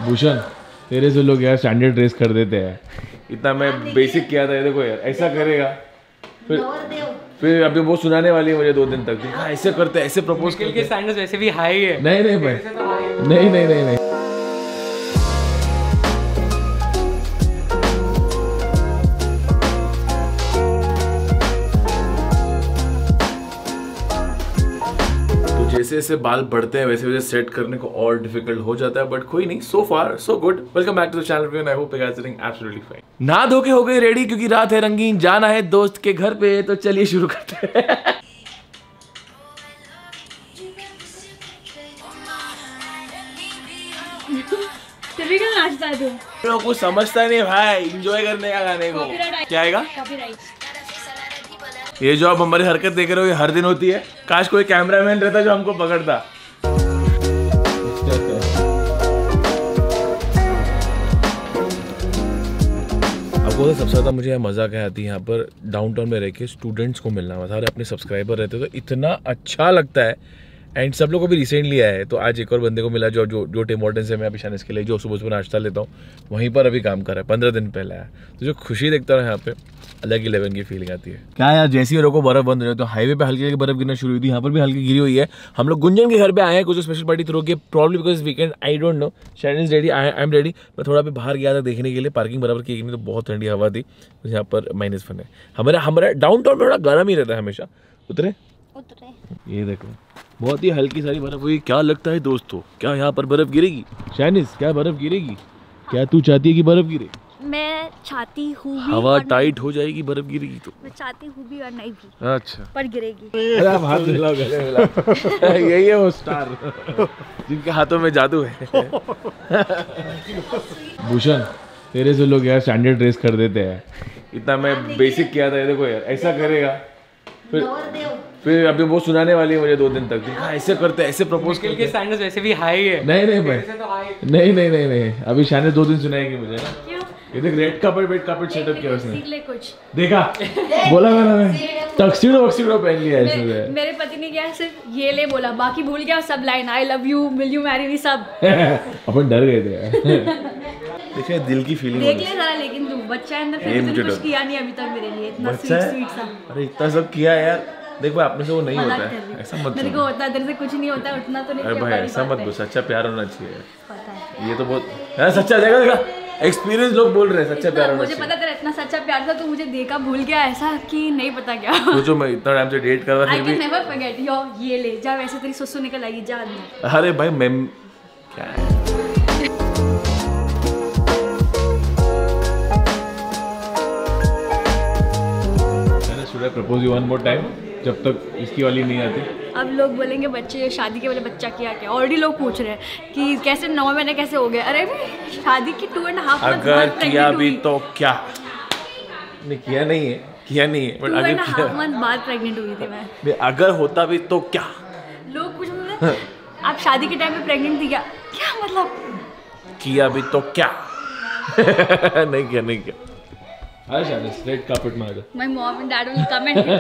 भूषण तेरे से लोग यार स्टैंडर्ड ड्रेस कर देते हैं, इतना मैं बेसिक किया था। ये देखो यार ऐसा करेगा फिर अभी वो सुनाने वाली है मुझे 2 दिन तक, देखा ऐसे करते ऐसे प्रपोज करके। स्टैंडर्ड्स वैसे भी हाई है। नहीं नहीं भाई, नहीं नहीं नहीं नहीं। जैसे जैसे बाल बढ़ते हैं वैसे वैसे सेट करने को और डिफिकल्ट हो जाता है, बट कोई नहीं, so far so good. Welcome back to the channel and I hope you guys are doing absolutely fine. नहा धो के हो गए रेडी क्योंकि रात है रंगीन, जाना है दोस्त के घर पे, तो चलिए शुरू करते हैं। तभी क्यों नाचता है तू? लोग कुछ समझता नहीं भाई, एंजॉय करने का गाने को। क्या आएगा? ये जो आप हमारी हरकत देख रहे हो ये हर दिन होती है। काश कोई कैमरामैन रहता जो हमको पकड़ता। आपको सबसे ज्यादा मुझे मजा क्या आती है यहाँ पर डाउनटाउन में रह के स्टूडेंट्स को मिलना, सारे अपने सब्सक्राइबर रहते तो इतना अच्छा लगता है। एंड सब लोग को भी रिसेंटली आया है, तो आज एक और बंदे को मिला जो टिम हॉर्टन से मैं अभी शानिस के लिए जो सुबह सुबह नाश्ता लेता हूँ वहीं पर अभी काम कर रहा है, 15 दिन पहले आया। तो जो खुशी देखता हूँ यहाँ पे अलग ही लेवल की फीलिंग आती है। क्या यार, जैसे ही लोगों को बर्फ बंद हो जाए तो हाईवे पे हल्की हल्की बर्फ गिरना शुरू हुई थी, यहाँ पर भी हल्की गिरी हुई है। हम लोग गुंजन के घर पे आए हैं, कुछ स्पेशल पार्टी थ्रू की, problem because weekend I don't know. शाइनिस रेडी, आई एम रेडी। मैं थोड़ा भी बाहर गया था देखने के लिए, पार्किंग बराबर की नहीं, तो बहुत ठंडी हवा थी। तो यहाँ पर -1 है। हमारा डाउनटाउन में थोड़ा गर्म ही रहता है हमेशा। उतरे ये देखो बहुत ही हल्की सारी बर्फ हुई। क्या लगता है दोस्तों, क्या यहाँ पर बर्फ गिरेगी? शाइनिस क्या बर्फ गिरेगी? क्या तू चाहती है कि बर्फ गिरे? मैं चाहती हूँ, हवा टाइट हो जाएगी बर्फ गिरेगी तो। मैं चाहती हूँ भी और नहीं भी। अच्छा, पर गिरेगी। अरे आप हाथ मिलाओ, गले मिलाओ। यही है वो स्टार जिनके हाथों में जादू है। भूषण तेरे से लोग यार स्टैंडर्ड ड्रेस कर देते हैं, इतना मैं बेसिक किया था। ये देखो यार ऐसा करेगा फिर अभी वो सुनाने वाली है मुझे 2 दिन तक, देखा ऐसे करते ऐसे प्रपोज करके। स्टैंडर्ड्स वैसे भी हाई है। नहीं नहीं भाई, नहीं नहीं नहीं नहीं। अभी शानिस 2 दिन सुनाएगी मुझे ना। ये देख रेड कार्पेट सेटअप किया उसने, कुछ देखा? बोला मैंने टक्सीडो पहन लिया है। मेरे पति ने क्या सिर्फ ये ले बोला, बाकी भूल गया सब line. I love you, will you marry me, सब। अपन डर गए थे। देखिए दिल की फीलिंग देख ले जरा, लेकिन तू बच्चा है अंदर, फिर तूने कुछ किया नहीं अभी तक मेरे लिए। इतना स्वीट सा। अरे इतना सब किया यार, देखो अपने से वो नहीं होता है, ऐसा मत मेरे को होता है, तेरे से कुछ नहीं होता है, उतना तो नहीं। अरे भाई ऐसा मत बोल, सच्चा प्यार होना चाहिए। पता है ये तो बहुत सच्चा, देखा एक्सपीरियंस लोग बोल रहे हैं सच्चा प्यार होना मुझे चाहिए। पता तेरा इतना सच्चा प्यार था, तू मुझे देखा भूल गया ऐसा कि नहीं पता क्या। तो जो मैं इतना टाइम से डेट कर रहा I can never forget यो, ये ले जा, वैसे तेरी सुसु निकल आएगी, जा अंदर। अरे भाई मैं क्या है? Should I propose you one more time? जब तक इसकी वाली नहीं आती। अब लोग बोलेंगे बच्चे शादी के पहले बच्चा किया क्या? ऑलरेडी लोग पूछ रहे हैं कि कैसे 9 महीने कैसे हो गए। अरे भाई शादी की 2.5 मंथ अगर किया भी तो क्या? नहीं किया नहीं है, किया नहीं है, बट अगर 2.5 मंथ बाद प्रेग्नेंट हुई थी मैं। अगर होता भी तो क्या? लोग पूछ रहे आप शादी के टाइम पे प्रेग्नेंट थी क्या? क्या मतलब? किया भी तो क्या? नहीं किया। अरे शानिस रेड कार्पेट में आ जा। My mom and dad will come and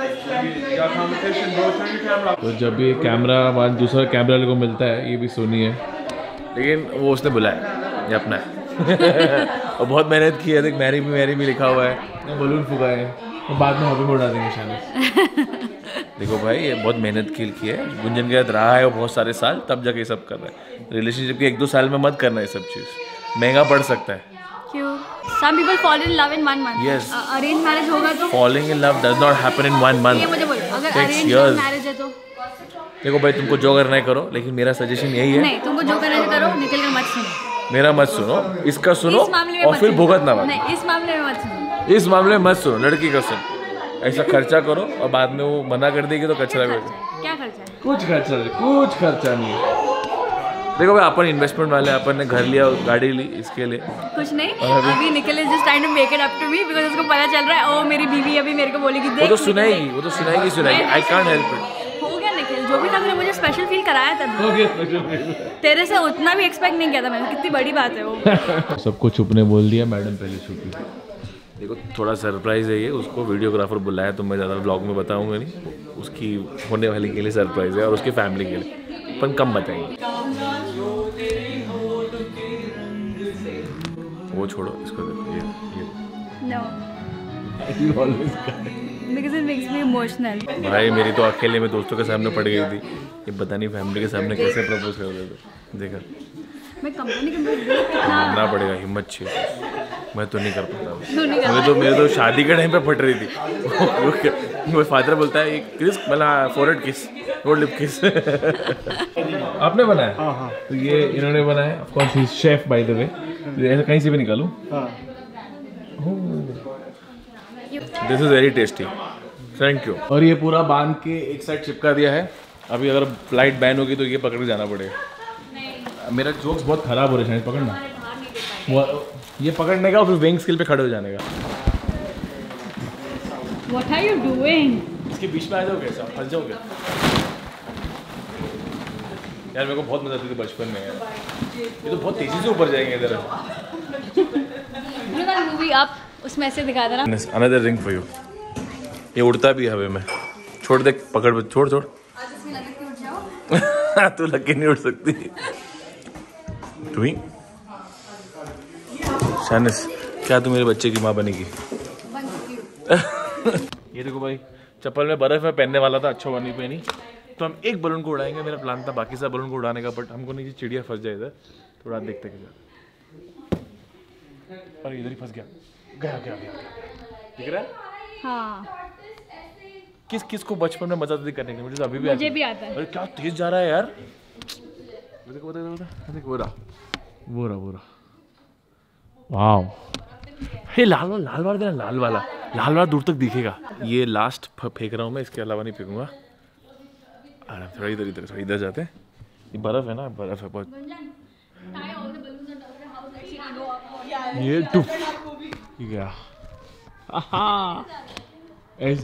तो जब भी कैमरा बाद दूसरा कैमरा वाले को मिलता है, ये भी सोनी है, लेकिन वो उसने बुलाया, ये अपना है। और बहुत मेहनत की है, देख मैरी भी लिखा हुआ है, बलून फुकाए हैं, और बाद में हॉबी में उड़ा देंगे शानिस। देखो भाई ये बहुत मेहनत की है, गुंजन के साथ रहा है वो बहुत सारे साल, तब जाके ये सब कर रहा है। रिलेशनशिप के 1-2 साल में मत करना ये सब चीज़, महंगा पड़ सकता है। क्यों? Some people fall in love in 1 month. Yes. Arranged marriage होगा तो? Falling in love does not happen in 1 month. ये मुझे बोलो, अगर Takes arranged years. marriage है तो? देखो भाई तुमको जो करना है करो, लेकिन मेरा सजेशन यही है। नहीं, तुमको जो करना है करो, निकल कर मत सुनो। मेरा मत सुनो, इसका सुनो और फिर भुगतना मत। नहीं, इस मामले में मत सुनो। इस मामले में मत सुनो, लड़की का सुनो। ऐसा खर्चा करो और बाद में वो मना कर देगी तो कचरा कर। क्या खर्चा है? कुछ खर्चा नहीं है। देखो भाई अपन इन्वेस्टमेंट वाले, अपन ने घर लिया, गाड़ी ली, इसके लिए कुछ नहीं। अभी निकल is just trying to make it up to me because उसको पता चल रहा है ओ मेरी बीवी अभी मेरे को बोलेगी देख। वो तो सुनाएगी। I can't help it. हो गया निकल, जो भी था मैंने मुझे स्पेशल फील कराया था। तेरे से उतना भी एक्सपेक्ट नहीं किया था मैंने, कितनी बड़ी बात है वो। सबको छुपने बोल दिया, मैडम पहले छुपी। देखो थोड़ा सरप्राइज है ये, उसको वीडियोग्राफर बुलाया तो मैं ज़्यादा ब्लॉग में बताऊंगा नहीं, उसकी होने वाली के लिए सरप्राइज है और उसकी फैमिली के लिए अपन कम बताएंगे। वो छोड़ो, इसको देखो, ये No. You always cry. Because it makes me emotional. भाई मेरी तो अकेले में दोस्तों के सामने पड़ गई थी, ये पता नहीं फैमिली के सामने कैसे प्रपोज कर रहे थे। देखा मैं कंपनी के कितना करना पड़ेगा, हिम्मत चाहिए, मैं तो नहीं कर पाता। मेरे तो शादी के टाइम पे फट रही थी। वो फादर बोलता है एक किस मतलब फोरहेड किस, गोल्ड लिप किस। आपने बनाया? हाँ। तो ये इन्होंने बनाया, of course he is chef by the way. ऐसा कहीं से भी निकालूं? हाँ। This is very tasty, thank you. और ये पूरा बांध के एक साइड चिपका दिया है। अभी अगर फ्लाइट बैन होगी तो ये पकड़ के जाना पड़ेगा। मेरा जोक्स बहुत खराब हो रहा है, पकड़ना वो ये पकड़ने का और फिर विंग स्किल पे खड़े हो जाने का। What are you doing? इसके बीच में आ जाओगे, ऐसा फंस जाओगे यार। मेरे को बहुत मजा आती थी बचपन में यार, ये तो बहुत तेजी से ऊपर जाएंगे इधर। मूवी आप उसमें ऐसे दिखा देना। Another ring for you. ये उड़ता भी है हवे में, छोड़ दे, पकड़, छोड़ छोड़। तू लग के नहीं उड़ सकती। शानिस, क्या तू मेरे बच्चे की माँ बनेगी? ये देखो भाई, चप्पल में बर्फ है, पहनने वाला था, अच्छा हुआ नहीं पहनी। तो हम एक बलून को उड़ाएंगे, मेरा प्लान था बाकी सब बलून को उड़ाने का, बट हमको नहीं चिड़िया फंस जाए इधर, थोड़ा देखते क्या। पर इधर ही फंस गया, गया गया गया, दिख रहा है? हाँ। किस किस को बचपन में मजा आती करने के, मुझे तो अभी भी आता है। अरे क्या तेज जा रहा है यार। देखो देखो, वो रहा। वाओ, हे लाल वाला देना, लाल वाला दूर तक दिखेगा। ये लास्ट फेंक रहा हूँ मैं, इसके अलावा नहीं फेंकूंगा। अरे थोड़ा इधर जाते हैं। ये बर्फ है ना, बर्फ है बहुत। ये गया ऐसे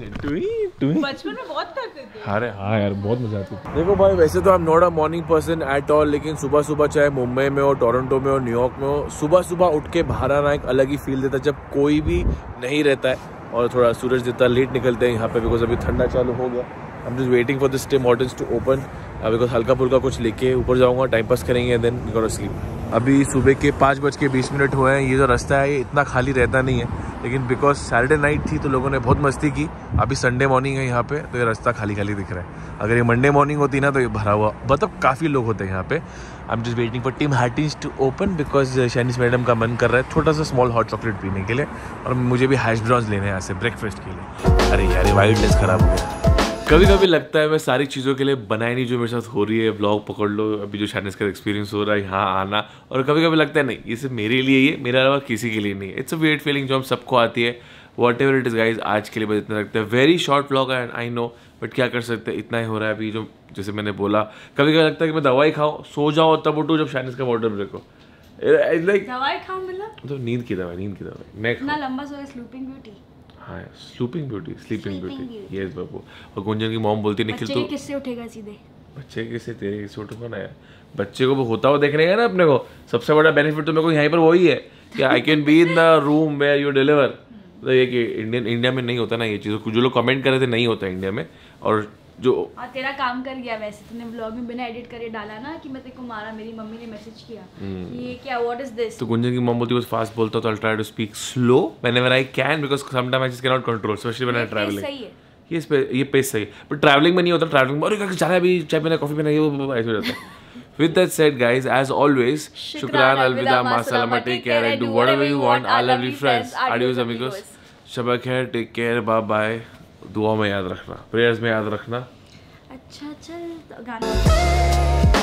बचपन में बहुत करते थे। अरे हाँ यार, बहुत मजा आती थी। देखो भाई, वैसे तो I am not a morning person at all, लेकिन सुबह सुबह चाहे मुंबई में हो, टोरंटो में हो, न्यूयॉर्क में हो, सुबह सुबह उठ के बाहर आना एक अलग ही फील देता है जब कोई भी नहीं रहता है और थोड़ा सूरज देता। लेट निकलते हैं यहाँ पे बिकॉज अभी ठंडा चालू हो गया। I am just waiting for this Tim Hortons to open because हल्का फुल्का कुछ लेके ऊपर जाऊँगा, टाइम पास करेंगे, देन वी गोना स्लीप। अभी सुबह के 5:20 हुए हैं। ये जो रास्ता है ये इतना खाली रहता नहीं है, लेकिन बिकॉज सैटरडे नाइट थी तो लोगों ने बहुत मस्ती की। अभी संडे मॉर्निंग है यहाँ पे, तो ये रास्ता खाली दिख रहा है। अगर ये मंडे मॉर्निंग होती ना तो ये भरा हुआ, मतलब काफ़ी लोग होते हैं यहाँ पे। I am just waiting for Tim Hortons to open because शाइनिस मैडम का मन कर रहा है छोटा सा स्मॉल हॉट चॉकलेट पीने के लिए, और मुझे भी हैश ब्राउन्स लेने हैं यहाँ से ब्रेकफास्ट के लिए। अरे यार, वाइटनेस खराब हो गया। कभी कभी लगता है मैं सारी चीज़ों के लिए बनाई नहीं जो मेरे साथ हो रही है। व्लॉग पकड़ लो, अभी जो शाइनिस का एक्सपीरियंस हो रहा है यहाँ आना, और कभी कभी लगता है नहीं ये सिर्फ मेरे लिए ही है, मेरे अलावा किसी के लिए नहीं है। इट्स अ वियर्ड फीलिंग जो हम सबको आती है। Whatever it is guys, आज के लिए बस इतना लगता है। Very short vlog and I know, but क्या कर सकते हैं, इतना ही हो रहा है अभी। जो जैसे मैंने बोला, कभी कभी लगता है कि मैं दवाई खाऊं, सो जाओ तब उठूँ जब शाइनिस का वाटर ब्रेक हो। लाइक दवाई खाऊं मतलब नींद की दवाई मैं इतना लंबा सोया, स्लीपिंग ब्यूटी। हाँ, स्लीपिंग ब्यूटी, यस बाबू। और गुंजन की मॉम बोलती निखिल तो किससे उठेगा सीधे, बच्चे किससे, तेरे किससे उठूंगा ना यार। बच्चे को होता हुआ देखने का ना अपने को, सबसे बड़ा बेनिफिट तो मेरे को यहाँ पर वही है कि I can be in the room where you deliver. तो ये कि इंडिया में नहीं होता ना ये चीज़, जो लोग कमेंट कर रहे थे नहीं होता इंडिया में। और जो तेरा काम कर गया, वैसे तूने व्लॉग में बिना एडिट करे डाला ना कि मैं तेरे को मारा, मेरी मम्मी ने मैसेज किया ये क्या, व्हाट इज दिस। तो गुंजन की मम्मी बोलती है फास्ट बोलता तो I try to speak slow whenever I can because sometimes I just can not control, specially when I traveling. सही है ये पेस सही है, बट ट्रैवलिंग में नहीं होता। ट्रैवलिंग में अरे जाना है अभी, चाय पीना, कॉफी पीना, ये ऐसे हो जाता है। With that said, guys, as always, shukran, alvida, ma salama, take care, and do whatever you want, our lovely friends. Adios, amigos. Shaba खैर, टेक केयर, बाय बाय। दुआ में याद रखना, प्रेयर्स में याद रखना। अच्छा चल गाना